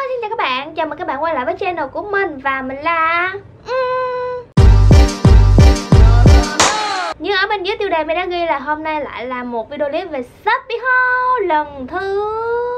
Xin chào các bạn, chào mừng các bạn quay lại với channel của mình. Và mình là như ở bên dưới tiêu đề mình đã ghi là hôm nay lại là một video clip về Shopee Haul lần thứ.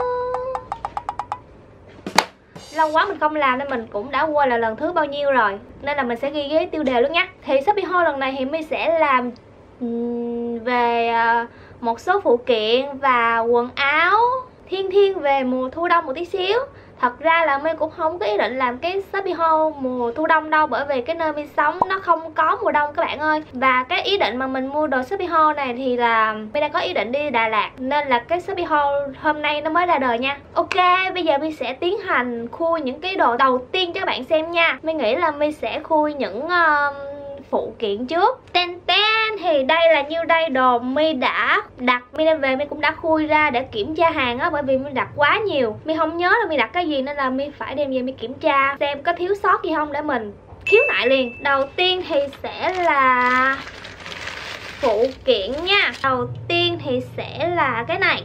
Lâu quá mình không làm nên mình cũng đã quên là lần thứ bao nhiêu rồi, nên là mình sẽ ghi với tiêu đề luôn nha. Thì Shopee Haul lần này thì mình sẽ làm về một số phụ kiện và quần áo thiên về mùa thu đông một tí xíu. Thật ra là mình cũng không có ý định làm cái Shopee Haul mùa thu đông đâu, bởi vì cái nơi mình sống nó không có mùa đông các bạn ơi. Và cái ý định mà mình mua đồ Shopee Haul này thì là mình đang có ý định đi Đà Lạt, nên là cái Shopee Haul hôm nay nó mới ra đời nha. Ok, bây giờ mình sẽ tiến hành khui những cái đồ đầu tiên cho các bạn xem nha. Mình nghĩ là mình sẽ khui những phụ kiện trước. Ten thì đây là như đây, đồ mi đã đặt, mi đem về mi cũng đã khui ra để kiểm tra hàng á, bởi vì mi đặt quá nhiều, mi không nhớ là mi đặt cái gì nên là mi phải đem về mi kiểm tra xem có thiếu sót gì không để mình khiếu nại liền. Đầu tiên thì sẽ là phụ kiện nha. Đầu tiên thì sẽ là cái này.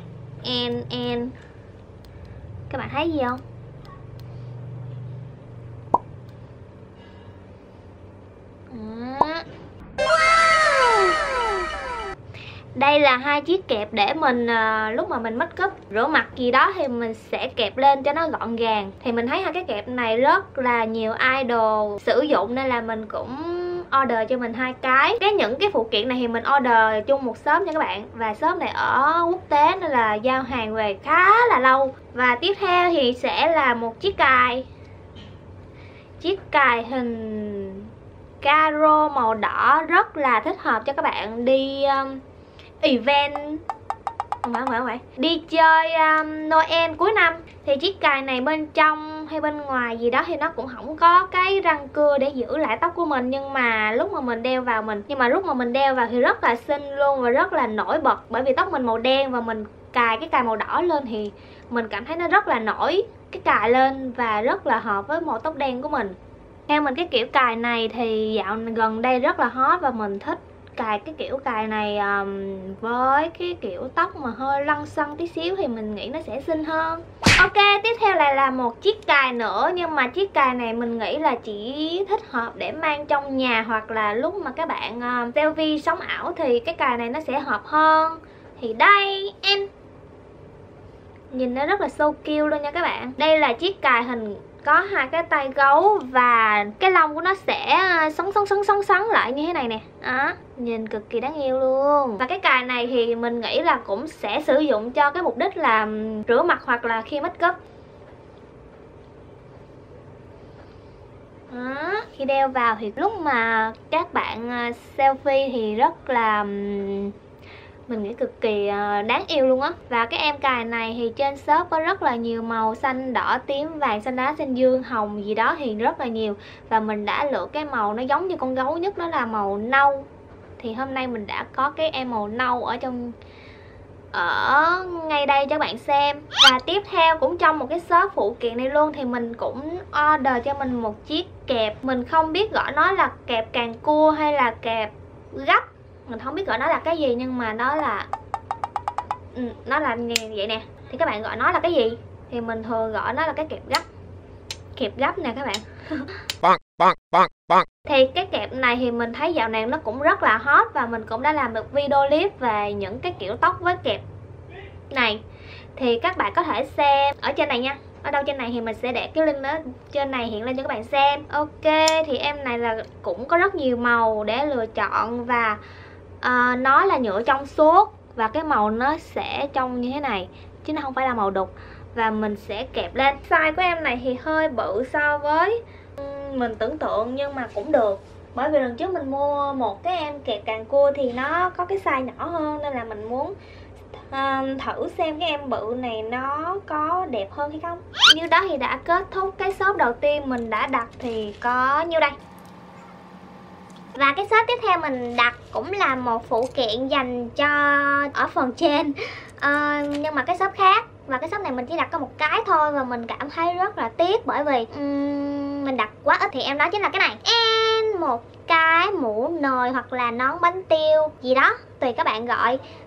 Các bạn thấy gì không? Đây là hai chiếc kẹp để mình lúc mà mình make up, rửa mặt gì đó thì mình sẽ kẹp lên cho nó gọn gàng. Thì mình thấy hai cái kẹp này rất là nhiều idol sử dụng nên là mình cũng order cho mình hai cái. Những cái phụ kiện này thì mình order chung một shop nha các bạn. Và shop này ở quốc tế nên là giao hàng về khá là lâu. Và tiếp theo thì sẽ là một chiếc cài. Chiếc cài hình caro màu đỏ rất là thích hợp cho các bạn đi event, không phải đi chơi Noel cuối năm. Thì chiếc cài này bên trong hay bên ngoài gì đó thì nó cũng không có cái răng cưa để giữ lại tóc của mình, nhưng mà lúc mà mình đeo vào thì rất là xinh luôn và rất là nổi bật. Bởi vì tóc mình màu đen và mình cài cái cài màu đỏ lên thì mình cảm thấy nó rất là nổi cái cài lên và rất là hợp với màu tóc đen của mình. Theo mình cái kiểu cài này thì dạo gần đây rất là hot và mình thích cài cái kiểu cài này với cái kiểu tóc mà hơi lăn xăn tí xíu thì mình nghĩ nó sẽ xinh hơn. Ok, tiếp theo lại là một chiếc cài nữa, nhưng mà chiếc cài này mình nghĩ là chỉ thích hợp để mang trong nhà hoặc là lúc mà các bạn selfie sống ảo thì cái cài này nó sẽ hợp hơn. Thì đây, nhìn nó rất là so cute luôn nha các bạn. Đây là chiếc cài hình có hai cái tay gấu và cái lông của nó sẽ xoắn lại như thế này nè. Đó, nhìn cực kỳ đáng yêu luôn. Và cái cài này thì mình nghĩ là cũng sẽ sử dụng cho cái mục đích là rửa mặt hoặc là khi make up. Đó, khi đeo vào thì lúc mà các bạn selfie thì rất là mình nghĩ cực kỳ đáng yêu luôn á. Và cái em cài này thì trên shop có rất là nhiều màu: xanh, đỏ, tím, vàng, xanh lá, xanh dương, hồng gì đó thì rất là nhiều. Và mình đã lựa cái màu nó giống như con gấu nhất, đó là màu nâu. Thì hôm nay mình đã có cái em màu nâu ở ngay đây cho các bạn xem. Và tiếp theo cũng trong một cái shop phụ kiện này luôn thì mình cũng order cho mình một chiếc kẹp. Mình không biết gọi nó là kẹp càng cua hay là kẹp gấp, mình không biết gọi nó là cái gì, nhưng mà nó là vậy nè. Thì các bạn gọi nó là cái gì thì mình thường gọi nó là cái kẹp gấp nè các bạn. Thì cái kẹp này thì mình thấy dạo này nó cũng rất là hot và mình cũng đã làm được video clip về những cái kiểu tóc với kẹp này, thì các bạn có thể xem ở trên này nha. Ở đâu trên này thì mình sẽ để cái link đó trên này hiện lên cho các bạn xem. Ok, thì em này là cũng có rất nhiều màu để lựa chọn và nó là nhựa trong suốt và cái màu nó sẽ trong như thế này chứ nó không phải là màu đục. Và mình sẽ kẹp lên. Size của em này thì hơi bự so với mình tưởng tượng, nhưng mà cũng được, bởi vì lần trước mình mua một cái em kẹp càng cua thì nó có cái size nhỏ hơn, nên là mình muốn thử xem cái em bự này nó có đẹp hơn hay không. Như đó thì đã kết thúc cái shop đầu tiên mình đã đặt thì có nhiêu đây. Và cái shop tiếp theo mình đặt cũng là một phụ kiện dành cho ở phần trên, nhưng mà cái shop khác. Và cái shop này mình chỉ đặt có một cái thôi và mình cảm thấy rất là tiếc, bởi vì mình đặt quá ít. Thì em đó chính là cái này, một cái mũ nồi hoặc là nón bánh tiêu gì đó tùy các bạn gọi.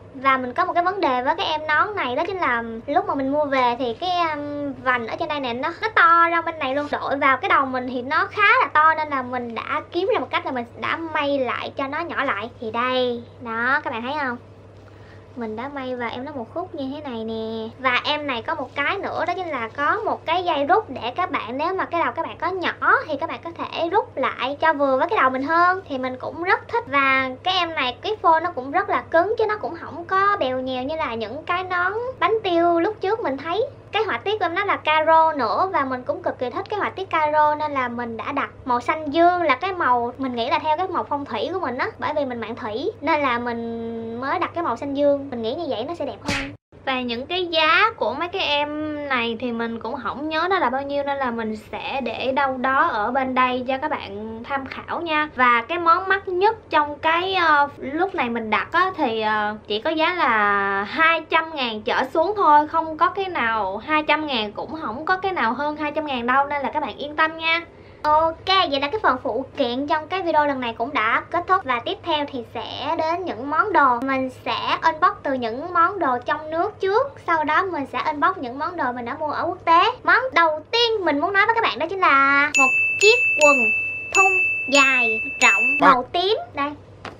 Và mình có một cái vấn đề với cái em nón này, đó chính là lúc mà mình mua về thì cái vành ở trên đây nè nó to ra bên này luôn, đội vào cái đầu mình thì nó khá là to, nên là mình đã kiếm ra một cách là mình đã may lại cho nó nhỏ lại. Thì đây, đó các bạn thấy không, mình đã may vào em nó một khúc như thế này nè. Và em này có một cái nữa, đó chính là có một cái dây rút để các bạn, nếu mà cái đầu các bạn có nhỏ thì các bạn có thể rút lại cho vừa với cái đầu mình hơn, thì mình cũng rất thích. Và cái em này cái phô nó cũng rất là cứng chứ nó cũng không có bèo nhèo như là những cái nón bánh tiêu lúc trước mình thấy. Cái họa tiết của em nó là caro nữa, và mình cũng cực kỳ thích cái họa tiết caro, nên là mình đã đặt màu xanh dương là cái màu mình nghĩ là theo cái màu phong thủy của mình á, bởi vì mình mạng thủy nên là mình mới đặt cái màu xanh dương, mình nghĩ như vậy nó sẽ đẹp hơn. Và những cái giá của mấy cái em này thì mình cũng không nhớ nó là bao nhiêu, nên là mình sẽ để đâu đó ở bên đây cho các bạn tham khảo nha. Và cái món mắc nhất trong cái lúc này mình đặt á, thì chỉ có giá là 200.000 trở xuống thôi, không có cái nào 200.000, cũng không có cái nào hơn 200.000 đâu, nên là các bạn yên tâm nha. Ok, vậy là cái phần phụ kiện trong cái video lần này cũng đã kết thúc. Và tiếp theo thì sẽ đến những món đồ. Mình sẽ unbox từ những món đồ trong nước trước, sau đó mình sẽ unbox những món đồ mình đã mua ở quốc tế. Món đầu tiên mình muốn nói với các bạn đó chính là một chiếc quần thun dài rộng màu tím. Đây,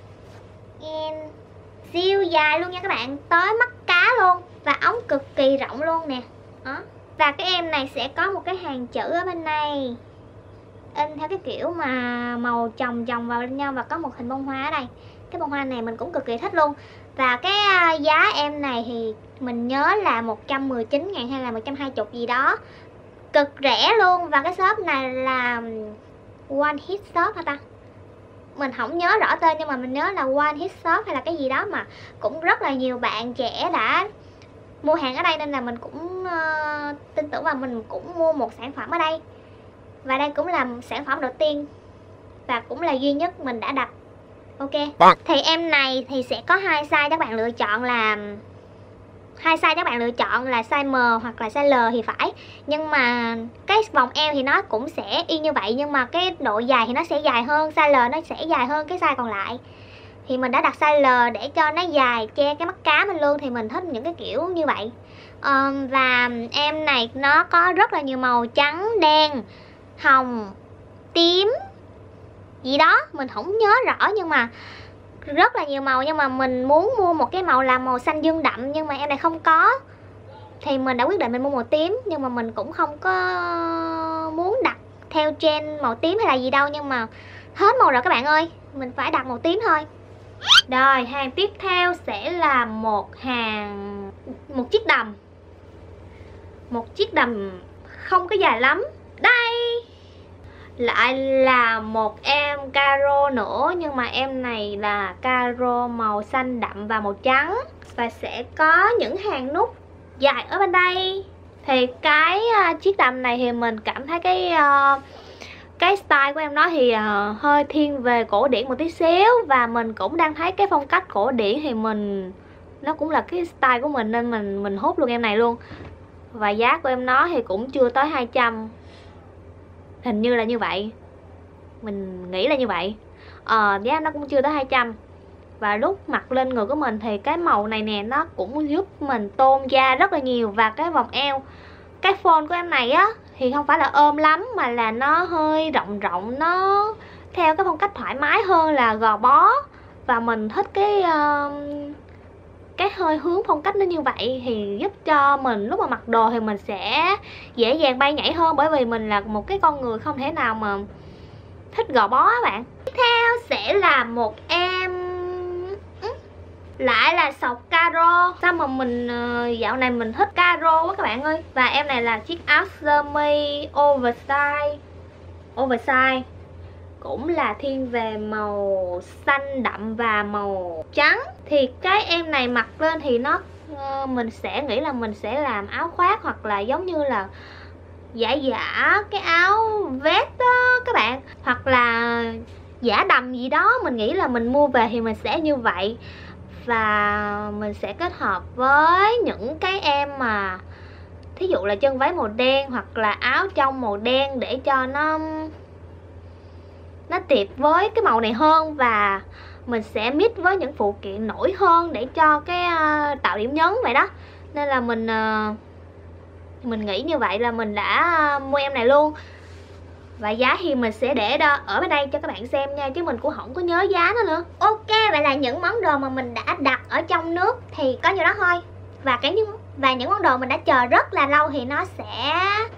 siêu dài luôn nha các bạn, tới mắt cá luôn, và ống cực kỳ rộng luôn nè. Đó. Và cái em này sẽ có một cái hàng chữ ở bên này, in theo cái kiểu mà màu chồng vào bên nhau, và có một hình bông hoa ở đây. Cái bông hoa này mình cũng cực kỳ thích luôn. Và cái giá em này thì mình nhớ là 119.000 hay là 120 gì đó, cực rẻ luôn. Và cái shop này là One Hit Shop hả ta, mình không nhớ rõ tên, nhưng mà mình nhớ là One Hit Shop hay là cái gì đó, mà cũng rất là nhiều bạn trẻ đã mua hàng ở đây, nên là mình cũng tin tưởng và mình cũng mua một sản phẩm ở đây. Và đây cũng là sản phẩm đầu tiên và cũng là duy nhất mình đã đặt. Ok. Thì em này thì sẽ có hai size, các bạn lựa chọn là size M hoặc là size L thì phải. Nhưng mà cái vòng eo thì nó cũng sẽ y như vậy, nhưng mà cái độ dài thì nó sẽ dài hơn, size L nó sẽ dài hơn cái size còn lại. Thì mình đã đặt size L để cho nó dài che cái mắt cá mình luôn, thì mình thích những cái kiểu như vậy. Và em này nó có rất là nhiều màu, trắng, đen, hồng, tím gì đó mình không nhớ rõ, nhưng mà rất là nhiều màu. Nhưng mà mình muốn mua một cái màu là màu xanh dương đậm, nhưng mà em này không có, thì mình đã quyết định mình mua màu tím. Nhưng mà mình cũng không có muốn đặt theo trend màu tím hay là gì đâu, nhưng mà hết màu rồi các bạn ơi, mình phải đặt màu tím thôi. Rồi, hàng tiếp theo sẽ là một chiếc đầm không có dài lắm. Đây lại là một em caro nữa, nhưng mà em này là caro màu xanh đậm và màu trắng, và sẽ có những hàng nút dài ở bên đây. Thì cái chiếc đầm này thì mình cảm thấy cái style của em nó thì hơi thiên về cổ điển một tí xíu, và mình cũng đang thấy cái phong cách cổ điển thì nó cũng là cái style của mình, nên mình hốt luôn em này luôn. Và giá của em nó thì cũng chưa tới 200, hình như là như vậy, mình nghĩ là như vậy. Giá nó cũng chưa tới 200. Và lúc mặc lên người của mình thì cái màu này nè, nó cũng giúp mình tôn da rất là nhiều. Và cái vòng eo, cái phone của em này á thì không phải là ôm lắm, mà là nó hơi rộng, nó theo cái phong cách thoải mái hơn là gò bó. Và mình thích cái hơi hướng phong cách nó như vậy, thì giúp cho mình lúc mà mặc đồ thì mình sẽ dễ dàng bay nhảy hơn, bởi vì mình là một cái con người không thể nào mà thích gò bó á bạn. Tiếp theo sẽ là một em lại là sọc caro. Sao mà mình dạo này mình thích caro quá các bạn ơi. Và em này là chiếc áo sơ mi oversize, cũng là thiên về màu xanh đậm và màu trắng. Thì cái em này mặc lên thì nó mình sẽ nghĩ là mình sẽ làm áo khoác, hoặc là giống như là giả cái áo vest đó các bạn, hoặc là giả đầm gì đó. Mình nghĩ là mình mua về thì mình sẽ như vậy. Và mình sẽ kết hợp với những cái em mà thí dụ là chân váy màu đen hoặc là áo trong màu đen, để cho nó tiệp với cái màu này hơn. Và mình sẽ mix với những phụ kiện nổi hơn để cho cái tạo điểm nhấn vậy đó. Nên là mình nghĩ như vậy là mình đã mua em này luôn. Và giá thì mình sẽ để ở bên đây cho các bạn xem nha, chứ mình cũng không có nhớ giá nó nữa. Ok, vậy là những món đồ mà mình đã đặt ở trong nước thì có nhiêu đó thôi. Và những món đồ mình đã chờ rất là lâu thì nó sẽ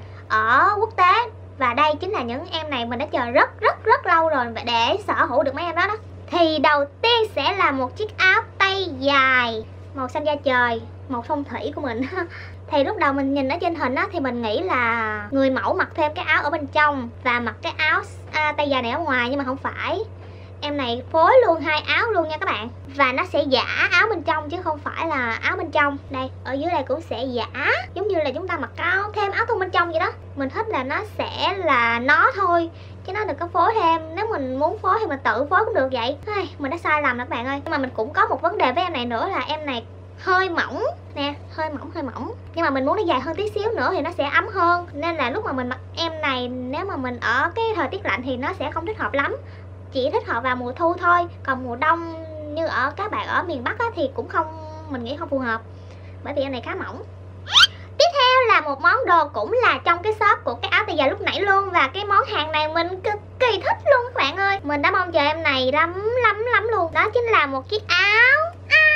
ở quốc tế. Và đây chính là những em này mình đã chờ rất lâu rồi để sở hữu được mấy em đó đó. Thì đầu tiên sẽ là một chiếc áo tay dài màu xanh da trời, màu phong thủy của mình. Thì lúc đầu mình nhìn ở trên hình á, thì mình nghĩ là người mẫu mặc thêm cái áo ở bên trong và mặc cái áo tay dài này ở ngoài, nhưng mà không phải. Em này phối luôn hai áo luôn nha các bạn. Và nó sẽ giả áo bên trong chứ không phải là áo bên trong. Đây, ở dưới đây cũng sẽ giả, giống như là chúng ta mặc thêm áo thun bên trong vậy đó. Mình thích là nó sẽ là nó thôi, chứ nó đừng có phối thêm. Nếu mình muốn phối thì mình tự phối cũng được vậy. Mình đã sai lầm rồi các bạn ơi. Nhưng mà mình cũng có một vấn đề với em này nữa là em này hơi mỏng nè, hơi mỏng. Nhưng mà mình muốn nó dài hơn tí xíu nữa thì nó sẽ ấm hơn. Nên là lúc mà mình mặc em này, nếu mà mình ở cái thời tiết lạnh thì nó sẽ không thích hợp lắm, chỉ thích hợp vào mùa thu thôi. Còn mùa đông như ở các bạn ở miền Bắc á, thì cũng mình nghĩ không phù hợp, bởi vì em này khá mỏng. Tiếp theo là một món đồ cũng là trong cái shop của cái áo tay dài lúc nãy luôn. Và cái món hàng này mình cực kỳ thích luôn các bạn ơi. Mình đã mong chờ em này lắm luôn. Đó chính là một chiếc áo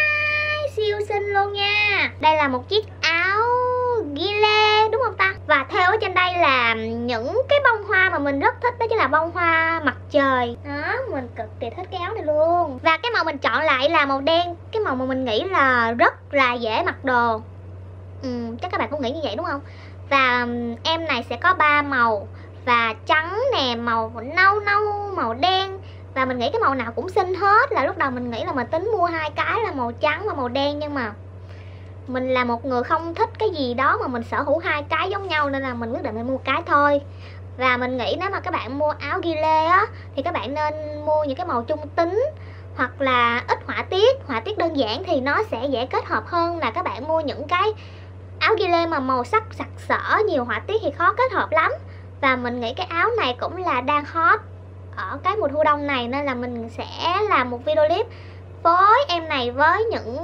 siêu xinh luôn nha. Đây là một chiếc áo ghi lê đúng không ta? Và theo ở trên đây là những cái bông hoa mà mình rất thích, đó chính là bông hoa mặt trời. Đó, mình cực kỳ thích cái áo này luôn. Và cái màu mình chọn lại là màu đen. Cái màu mà mình nghĩ là rất là dễ mặc đồ. Chắc các bạn cũng nghĩ như vậy đúng không? Và em này sẽ có 3 màu. Và trắng nè, màu nâu, màu đen. Và mình nghĩ cái màu nào cũng xinh hết. Là lúc đầu mình nghĩ là mình tính mua hai cái là màu trắng và màu đen, nhưng mà mình là một người không thích cái gì đó mà mình sở hữu hai cái giống nhau, nên là mình quyết định mình mua cái thôi. Và mình nghĩ nếu mà các bạn mua áo ghi lê á thì các bạn nên mua những cái màu trung tính, hoặc là ít họa tiết đơn giản thì nó sẽ dễ kết hợp hơn là các bạn mua những cái áo ghi lê mà màu sắc sặc sỡ nhiều họa tiết thì khó kết hợp lắm. Và mình nghĩ cái áo này cũng là đang hot ở cái mùa thu đông này, nên là mình sẽ làm một video clip phối em này với những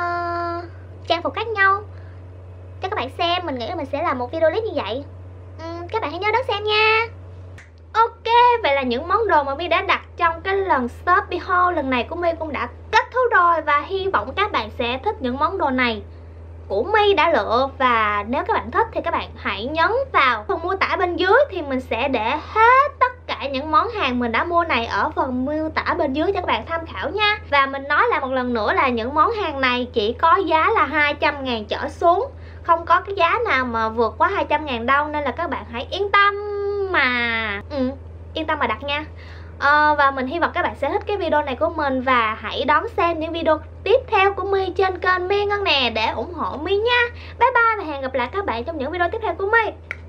trang phục khác nhau cho các bạn xem. Mình nghĩ là mình sẽ làm một video clip như vậy. Các bạn hãy nhớ đón xem nha. Ok, vậy là những món đồ mà My đã đặt trong cái lần Shopee haul lần này của My cũng đã kết thúc rồi. Và hy vọng các bạn sẽ thích những món đồ này của My đã lựa. Và nếu các bạn thích thì các bạn hãy nhấn vào phần mô tả bên dưới, thì mình sẽ để hết tất cả những món hàng mình đã mua này ở phần miêu tả bên dưới cho các bạn tham khảo nha. Và mình nói lại một lần nữa là những món hàng này chỉ có giá là 200.000 trở xuống, không có cái giá nào mà vượt quá 200.000 đâu. Nên là các bạn hãy yên tâm mà đặt nha. Và mình hy vọng các bạn sẽ thích cái video này của mình. Và hãy đón xem những video tiếp theo của My trên kênh My Ngân nè để ủng hộ My nha. Bye bye và hẹn gặp lại các bạn trong những video tiếp theo của My.